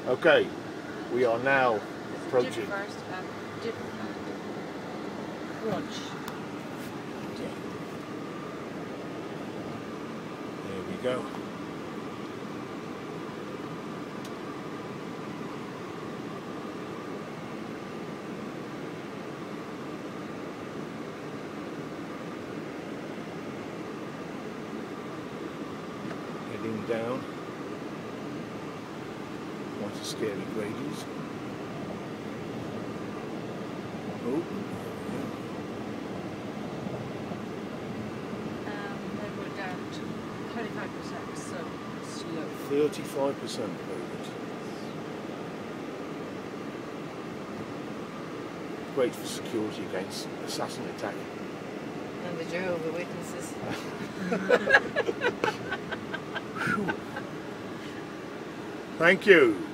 Okay, we are now approaching. Dip first, dip crunch. Dip. There we go. Heading down. Quite a scary gradients. Oh, Then we're down to 25%, so slow. 35% loaded. Great for security against assassin attack. And the Jehovah's Witnesses. Thank you.